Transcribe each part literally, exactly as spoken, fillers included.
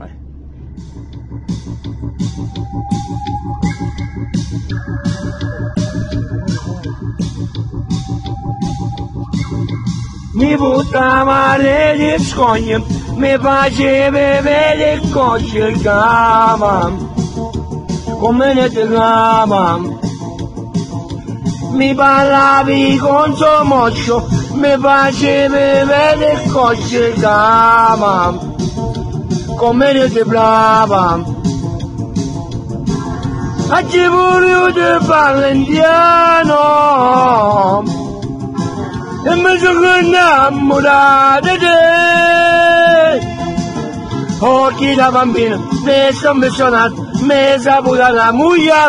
Mi buttava le scogne, mi faceva vedere cosce il cama, come ne te cama. Mi parlavi con suo moscio, mi faceva vedere cosce il cama, come ne te brava. A chi voluto parla indiano, e mi sono innamorato di te. Occhi da bambino, mi sono missionato, mi saputa la moglie.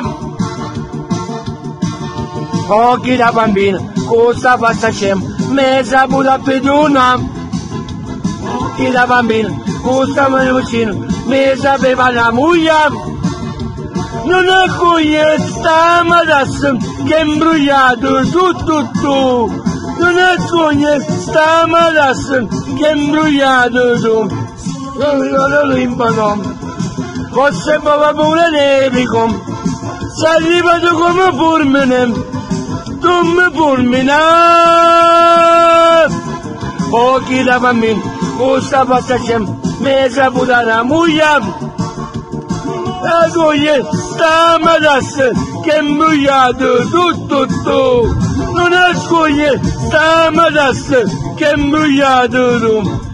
Occhi da bambino, cosa faccia scemo, mi saputa pedona. Occhi da bambino, cosa mi vicino, mi sapeva la moglie. Non è questa madassa che è imbrugliato tutto tutto. Non è questa madassa che è imbrugliato tu. Io lo imparo. Forse papà pure nevico. Sei arrivato come fulmine. Tu mi fulmina. Occhi da bambino, cosa passa sempre, mi saputa la moglie. La moglie sta madassa che è imbrugliato tutto tutto. Non è moglie sta madassa che è imbrugliato tu.